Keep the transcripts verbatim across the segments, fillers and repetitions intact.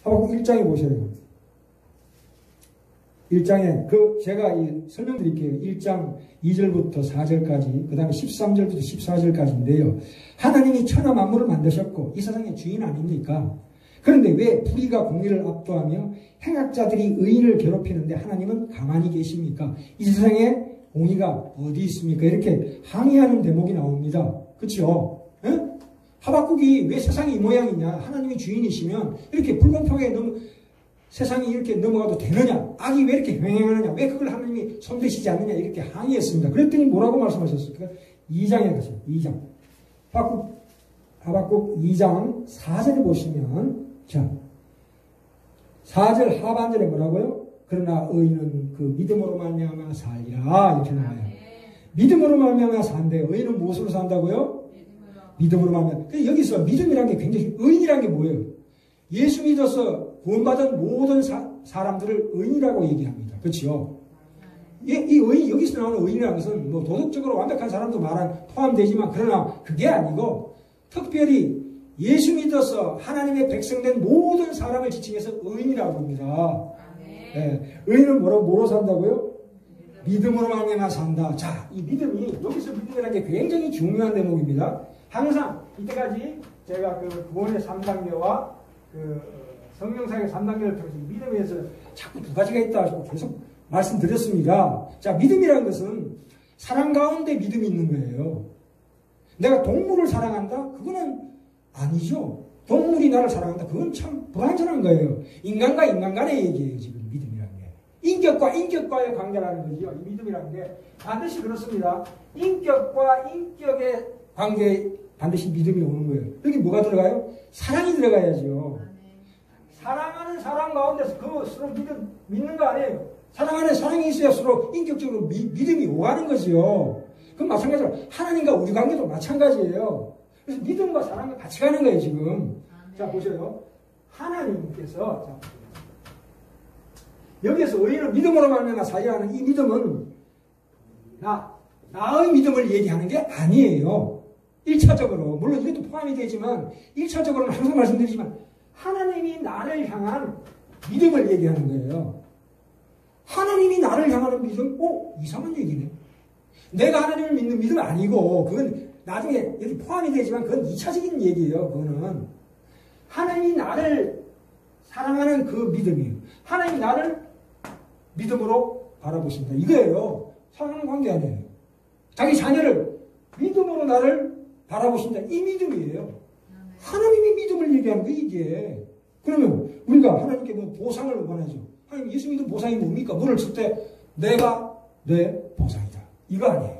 하박국 일 장에 보셔요. 일 장에 그 제가 이 설명드릴게요. 일 장 이 절부터 사 절까지 그 다음에 십삼 절부터 십사 절까지인데요. 하나님이 천하 만물을 만드셨고 이 세상의 주인 아닙니까? 그런데 왜 불의가 공의를 압도하며 행악자들이 의인을 괴롭히는데 하나님은 가만히 계십니까? 이 세상에 공의가 어디 있습니까? 이렇게 항의하는 대목이 나옵니다. 그렇죠? 에? 하박국이 왜 세상이 이 모양이냐? 하나님이 주인이시면 이렇게 불공평하게 넘, 세상이 이렇게 넘어가도 되느냐? 악이 왜 이렇게 횡행하느냐? 왜 그걸 하나님이 손대시지 않느냐? 이렇게 항의했습니다. 그랬더니 뭐라고 말씀하셨습니까? 이 장에 가세요. 이 장. 하박국, 하박국 이 장 사 절에 보시면 자, 사 절 하반절에 뭐라고요? 그러나 의인은 그 믿음으로 말미암아 살리라 이렇게 나와요. 믿음으로 말미암아 산대요. 의인은 무엇으로 산다고요? 믿음으로 말미암아. 여기서 믿음이라는 게 굉장히 의인이라는 게 뭐예요? 예수 믿어서 구원받은 모든 사, 사람들을 의인이라고 얘기합니다. 그렇죠? 이, 이 의인, 여기서 나오는 의인이라는 것은 뭐 도덕적으로 완벽한 사람도 말한 포함되지만 그러나 그게 아니고 특별히 예수 믿어서 하나님의 백성된 모든 사람을 지칭해서 의인이라고 합니다. 네. 의인은 뭐로, 뭐로 산다고요? 믿음으로 말미암아 산다. 자, 이 믿음이 여기서 믿음이라는 게 굉장히 중요한 대목입니다. 항상 이때까지 제가 그 구원의 삼 단계와 그 성경사의 삼 단계를 통해서 믿음에 대해서 자꾸 두 가지가 있다 하고 계속 말씀드렸습니다. 자, 믿음이라는 것은 사랑 가운데 믿음이 있는 거예요. 내가 동물을 사랑한다? 그거는 아니죠. 동물이 나를 사랑한다? 그건 참 불완전한 거예요. 인간과 인간 간의 얘기예요, 지금 믿음이라는 게. 인격과 인격과의 관계라는 거죠. 이 믿음이라는 게 반드시 그렇습니다. 인격과 인격의 관계에 반드시 믿음이 오는 거예요. 여기 뭐가 들어가요? 사랑이 들어가야죠. 사랑하는 사람 가운데서 그 서로 믿음, 믿는 거 아니에요. 사랑 안에 사랑이 있어야 서로 인격적으로 미, 믿음이 오가는 거죠. 그럼 마찬가지로 하나님과 우리 관계도 마찬가지예요. 그래서 믿음과 사랑과 같이 가는 거예요, 지금. 자, 보세요. 하나님께서, 자, 여기에서 의인은 믿음으로 말미암아 살리라는 이 믿음은 나, 나의 믿음을 얘기하는 게 아니에요. 일 차적으로. 물론 이것도 포함이 되지만 일 차적으로는 항상 말씀드리지만 하나님이 나를 향한 믿음을 얘기하는 거예요. 하나님이 나를 향하는 믿음? 오, 이상한 얘기네. 내가 하나님을 믿는 믿음은 아니고 그건 나중에 여기 포함이 되지만 그건 이 차적인 얘기예요. 그거는 하나님이 나를 사랑하는 그 믿음이에요. 하나님이 나를 믿음으로 바라보신다. 이거예요. 사랑하는 관계 아니에요. 자기 자녀를 믿음으로 나를 바라보신다. 이 믿음이에요. 하나님이 믿음을 얘기하는 거 이게. 그러면 우리가 하나님께 뭐 보상을 원하죠. 하나님 예수 믿음 보상이 뭡니까? 물을 줄 때 내가 내 보상이다. 이거 아니에요.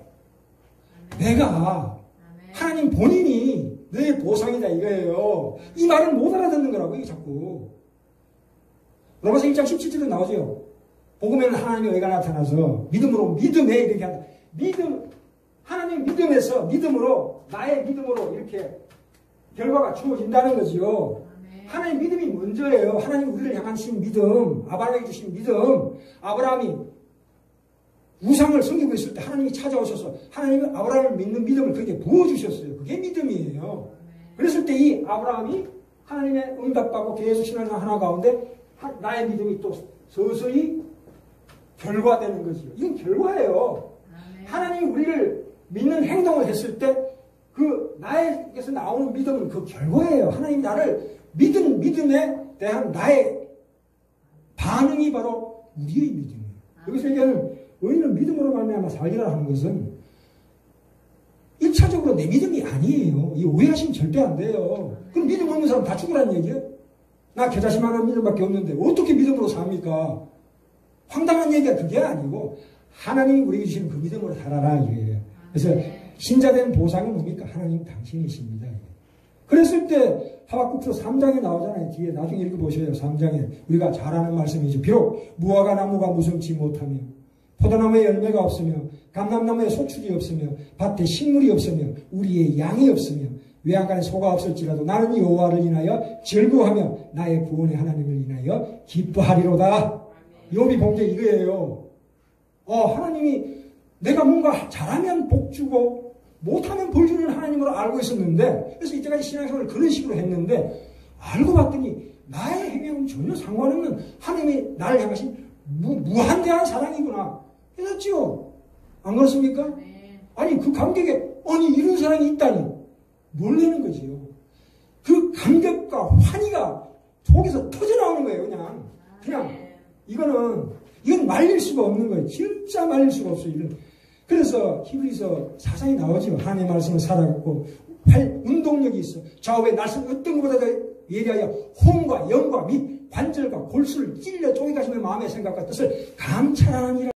내가 하나님 본인이 내 보상이다 이거예요. 이 말을 못 알아듣는 거라고 이게 자꾸. 로마서 일 장 십칠 절에 나오죠. 복음에는 하나님의 의가 나타나서 믿음으로 믿음에 이렇게 한다. 믿음 하나님 믿음에서 믿음으로 나의 믿음으로 이렇게 결과가 주어진다는 거지요. 하나님 믿음이 먼저예요. 하나님 우리를 향하신 믿음, 아브라함에게 주신 믿음. 아브라함이 우상을 섬기고 있을 때 하나님이 찾아오셔서 하나님이 아브라함을 믿는 믿음을 그에게 부어주셨어요. 그게 믿음이에요. 그랬을 때 이 아브라함이 하나님의 응답받고 계속 신앙을 하나 가운데 나의 믿음이 또 서서히 결과되는 거죠. 이건 결과예요. 하나님이 우리를 믿는 행동을 했을 때 그 나에게서 나오는 믿음은 그 결과예요. 하나님이 나를 믿은 믿음에 대한 나의 반응이 바로 우리의 믿음이에요. 여기서 얘기하는 의인은 믿음으로 말미암아 살리라 하는 것은 일 차적으로 내 믿음이 아니에요. 이 오해하시면 절대 안 돼요. 그럼 믿음 없는 사람 다 죽으라는 얘기예요? 나 겨자씨만한 믿음밖에 없는데 어떻게 믿음으로 삽니까? 황당한 얘기가 그게 아니고 하나님이 우리에게 주시는 그 믿음으로 살아라 이거예요. 그래서 신자된 보상이 뭡니까? 하나님 당신이십니다. 그랬을 때 하박국서 삼 장에 나오잖아요. 뒤에 나중에 읽어보셔요. 삼 장에 우리가 잘 아는 말씀이죠. 비록 무화과 나무가 무성치 못하며 포도나무에 열매가 없으며 감람나무에 소출이 없으며 밭에 식물이 없으며 우리의 양이 없으며 외양간에 소가 없을지라도 나는 여호와를 인하여 즐거워하며 나의 구원의 하나님을 인하여 기뻐하리로다. 욥이 본 게 이거예요. 어, 하나님이 내가 뭔가 잘하면 복 주고 못하면 벌 주는 하나님으로 알고 있었는데, 그래서 이때까지 신앙생활을 그런 식으로 했는데 알고 봤더니 나의 행위하고는 전혀 상관없는 하나님이 나를 향하신 무, 무한대한 사랑이구나. 깨닫지요? 안 그렇습니까? 네. 아니 그 감격에 아니 이런 사랑이 있다니 놀라는 거지요. 그 감격과 환희가 속에서 터져나오는 거예요. 그냥 그냥 네. 이거는 이건 말릴 수가 없는 거예요. 진짜 말릴 수가 없어요. 이런. 그래서 히브리서 사상이 나오죠. 하나님의 말씀을 살아갖고 활 운동력이 있어. 좌우의 날선 어떤 것보다 예리하여 혼과 영과 및 관절과 골수를 찔러 쪼개가시며 마음의 생각과 뜻을 감찰하느니라.